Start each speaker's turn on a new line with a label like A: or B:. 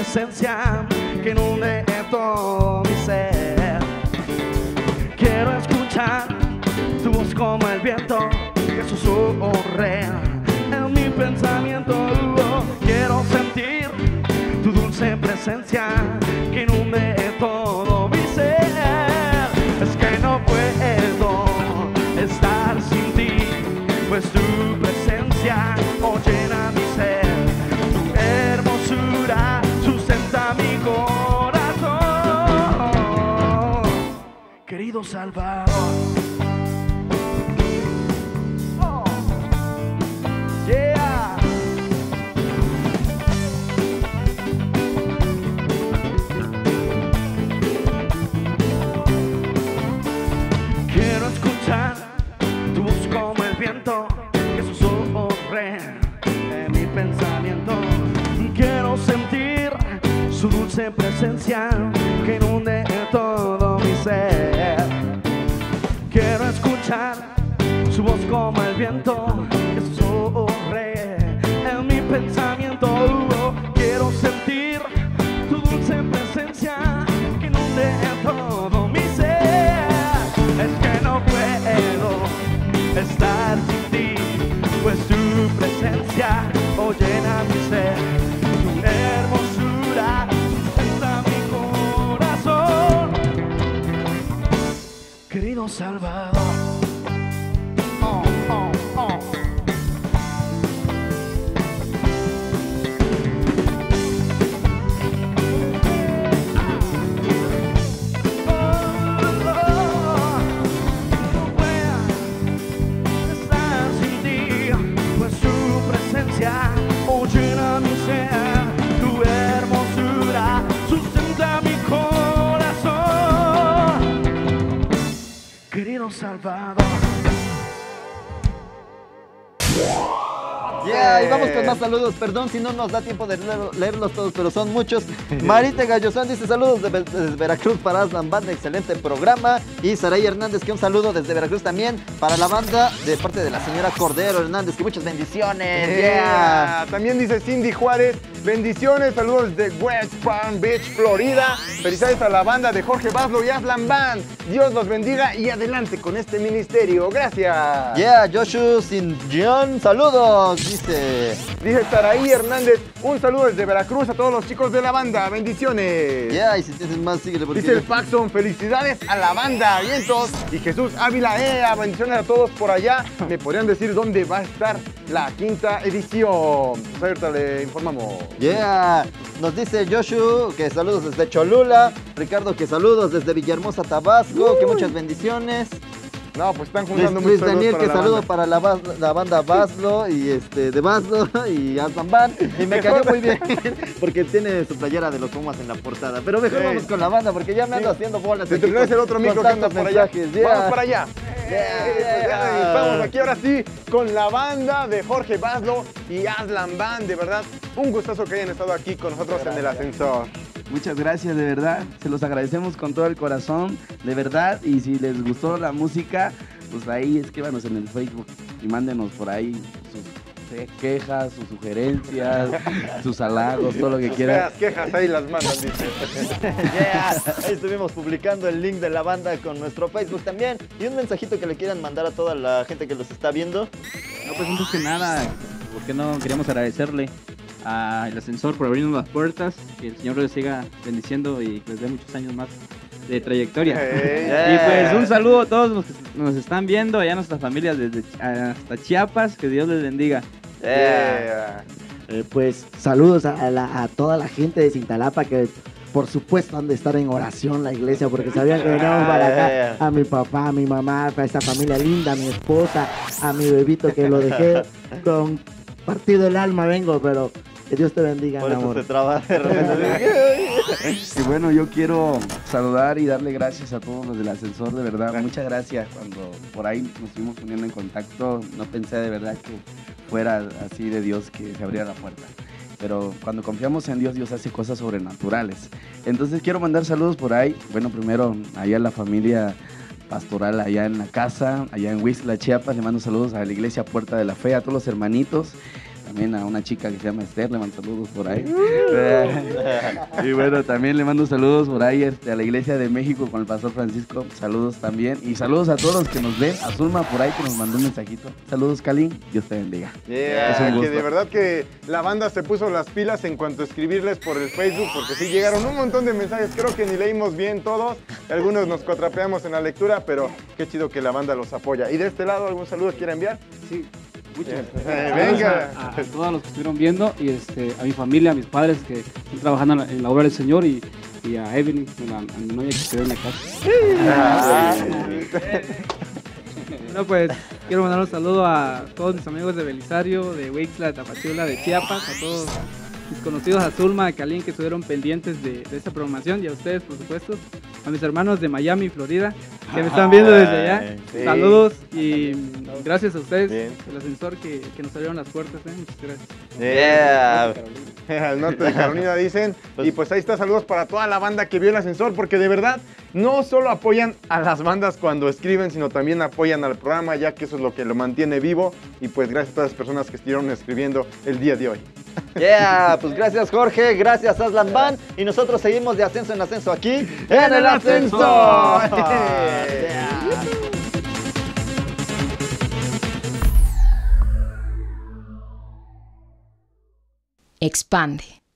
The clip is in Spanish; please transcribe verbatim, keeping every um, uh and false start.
A: presencia que inunde todo mi ser. Quiero escuchar tu voz como el viento que susurre en mi pensamiento. Quiero sentir tu dulce presencia que inunde todo mi ser. Es que no puedo estar sin ti, pues tu presencia oh, llena mi ser. Tu hermosura sustenta mi corazón, querido Salvador. Oh, yeah. Quiero escuchar tu voz como el viento que susurre en mi pensamiento. Quiero sentir su dulce presencia que inunde todo mi ser. Quiero escuchar su voz como el viento que susurre en mi pensamiento. Quiero sentir tu dulce presencia que inunde todo mi ser. Es que no puedo estar sin ti, pues tu presencia oh, llena mi ser. Tu hermosura sustenta mi corazón, querido Salvador. Oh, oh, oh. Oh, llena mi ser, tu hermosura sustenta mi corazón, querido Salvador.
B: Yeah, y vamos con más saludos. Perdón si no nos da tiempo de leer- leerlos todos, pero son muchos. Marita Gallozán dice saludos desde, desde Veracruz para Aslan Band, excelente programa. Y Saray Hernández, que un saludo desde Veracruz también para la banda de parte de la señora Cordero Hernández, que muchas bendiciones.
C: Yeah.
B: Yeah.
C: También dice Cindy Juárez, bendiciones, saludos de West Palm Beach, Florida. Felicidades a la banda de Jorge Baslo y Aslan Band. Dios los bendiga y adelante con este ministerio. Gracias.
B: Yeah, Joshua Sin John, saludos, dice.
C: Dice Saraí Hernández, un saludo desde Veracruz a todos los chicos de la banda. Bendiciones.
B: Yeah, y si tienes más, síguele porque...
C: Dice el Paxton, felicidades a la banda, vientos. Y Jesús Ávila, ea, bendiciones a todos por allá. ¿Me podrían decir dónde va a estar la quinta edición? Pues ahorita le informamos.
B: Yeah, nos dice Joshua que saludos desde Cholula. Ricardo que saludos desde Villahermosa, Tabasco, uh. que muchas bendiciones.
C: No, pues están
B: Luis,
C: juntando
B: Luis
C: muchos
B: Daniel,
C: para
B: que
C: la
B: saludo
C: banda.
B: para la, bas- la banda Baslo y este de Baslo y Aslan Band. Y me cayó muy bien porque tiene su playera de los Pumas en la portada. Pero mejor
C: Sí.
B: vamos con la banda porque ya me ando
C: Sí.
B: haciendo bolas.
C: Si
B: aquí
C: te traes
B: con-
C: el otro
B: con
C: micro que anda
B: tantos
C: por allá.
B: mensajes. Yeah.
C: Vamos para allá.
B: Yeah.
C: Eh, pues, Vamos aquí ahora sí con la banda de Jorge Baslo y Aslan Band. De verdad, un gustazo que hayan estado aquí con nosotros en el ascensor.
A: Muchas gracias, de verdad. Se los agradecemos con todo el corazón, de verdad. Y si les gustó la música, pues ahí escríbanos en el Facebook y mándenos por ahí sus eh, quejas, sus sugerencias, sus halagos, todo lo que quieran.
C: Las quejas ahí las mandan, dice.
B: Yeah. Ahí estuvimos publicando el link de la banda con nuestro Facebook también. Y un mensajito que le quieran mandar a toda la gente que los está viendo.
D: No, pues antes que nada, porque no queríamos agradecerle al ascensor por abrirnos las puertas, que el Señor les siga bendiciendo y que les dé muchos años más de trayectoria.
C: Hey.
D: Y pues un saludo a todos los que nos están viendo, allá nuestras familias desde Chi- hasta Chiapas, que Dios les bendiga.
C: Yeah.
E: Eh, pues saludos a, la- a toda la gente de Cintalapa que por supuesto han de estar en oración la iglesia porque sabían que veníamos para acá. A mi papá, a mi mamá, a esta familia linda, a mi esposa, a mi bebito que lo dejé con partido el alma vengo, pero que Dios te bendiga,
B: Por
E: mi
B: eso
E: amor.
B: se trabaja de repente.
A: Y bueno, yo quiero saludar y darle gracias a todos los del ascensor, de verdad. Muchas gracias. Cuando por ahí nos estuvimos poniendo en contacto, no pensé de verdad que fuera así de Dios que se abriera la puerta. Pero cuando confiamos en Dios, Dios hace cosas sobrenaturales. Entonces quiero mandar saludos por ahí. Bueno, primero, allá a la familia pastoral, allá en la casa, allá en Huixla, Chiapas. Le mando saludos a la iglesia Puerta de la Fe, a todos los hermanitos. también a una chica que se llama Esther, le mando saludos por ahí. Y bueno, también le mando saludos por ahí este, a la Iglesia de México con el Pastor Francisco, saludos también. Y saludos a todos los que nos ven, a Zulma por ahí que nos mandó un mensajito. Saludos, Kalin, Dios te bendiga.
C: Yeah,
A: Es un gusto.
C: que de verdad que la banda se puso las pilas en cuanto a escribirles por el Facebook, porque sí llegaron un montón de mensajes, creo que ni leímos bien todos, algunos nos cuatrapeamos en la lectura, pero qué chido que la banda los apoya. ¿Y de este lado algún saludo quiera enviar?
D: Sí, muchas.
C: Eh, venga.
D: A, a todos los que estuvieron viendo y este, a mi familia, a mis padres que están trabajando en la, en la obra del Señor y, y a Evelyn, a, a mi novia que se quedó en la casa.
C: Ah,
F: Bueno, pues quiero mandar un saludo a todos mis amigos de Belisario, de Huixla, de Tapachula, de Chiapas, a todos mis conocidos, a Zulma, a Kalin, que estuvieron pendientes de, de esta programación, y a ustedes, por supuesto, a mis hermanos de Miami, Florida, que me están viendo desde allá.
C: Sí.
F: Saludos y gracias a ustedes,
C: Bien.
F: el ascensor que, que nos abrieron las puertas, ¿eh? Muchas gracias.
B: Yeah.
C: Al norte de Carolina dicen, y pues ahí está, saludos para toda la banda que vio el ascensor, porque de verdad no solo apoyan a las bandas cuando escriben, sino también apoyan al programa, ya que eso es lo que lo mantiene vivo, y pues gracias a todas las personas que estuvieron escribiendo el día de hoy.
B: Yeah, pues gracias Jorge, gracias Aslan Band, y nosotros seguimos de ascenso en ascenso aquí en el ascenso. Yeah.
G: Expande.